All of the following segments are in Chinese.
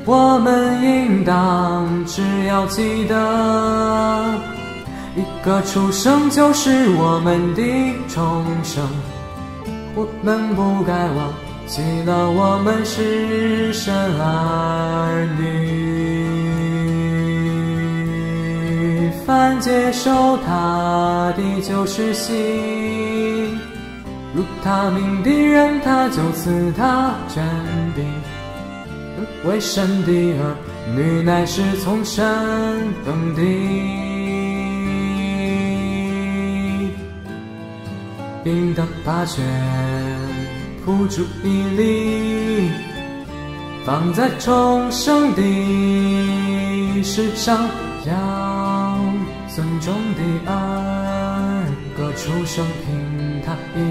我们应当只要记得，一个出生就是我们的重生。我们不该忘记了我们是神儿女。凡接受他的就是信，如他名的人他就赐他权柄，为神的儿女乃是从神登的，并得把权付诸一力，放在重生的世上，要尊重的儿各出生凭他一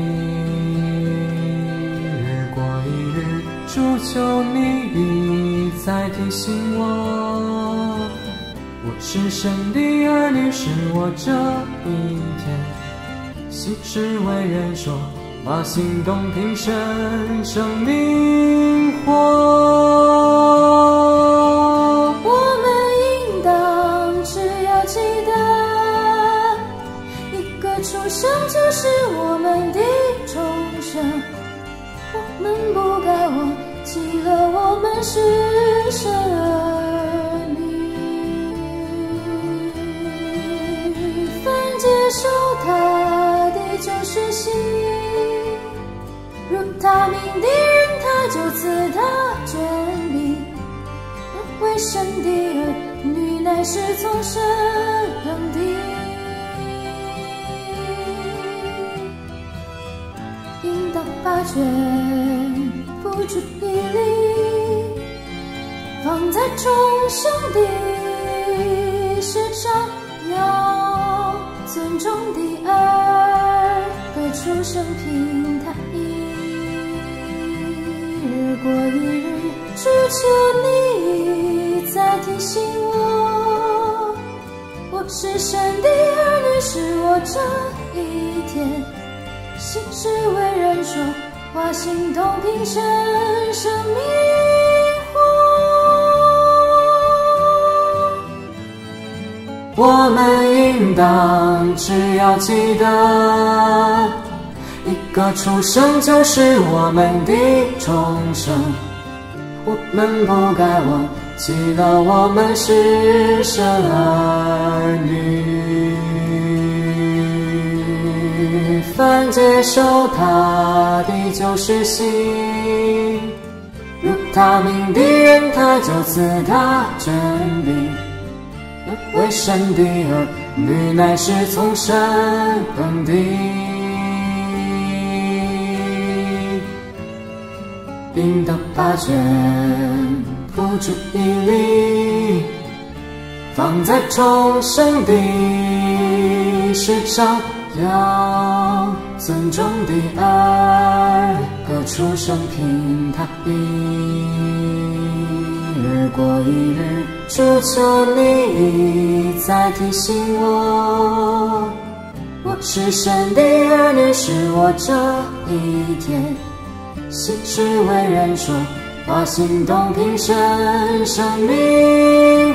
日过一日。主求你一再提醒我，我是神的儿女，是我这一天行事为人说话行动凭神生命活。 我们应当只要记得，一个出生就是我们的重生。我们不该忘记了我们是神儿女。凡接受他的就是信，如他名的人他就赐他权柄，为神的儿女乃是从神登的，应当把权付诸一力，放在重生的世上，要尊重的儿各出生凭他一日过一日。主求你再提醒我，我是神的儿女，是我这一天行事为人说话行动凭神生命活。 我们应当只要记得，一个出生就是我们的重生。我们不该忘记了我们是神儿女。凡接受他的就是信，如他名的人他就赐他权柄，为神的儿女乃是从神登的，并得把权付诸一力，放在重生的世上，要尊重的儿各出生凭他一日过一日。主求你再提醒我，我是神的儿女，是我这一天行事为人说话行动凭神生命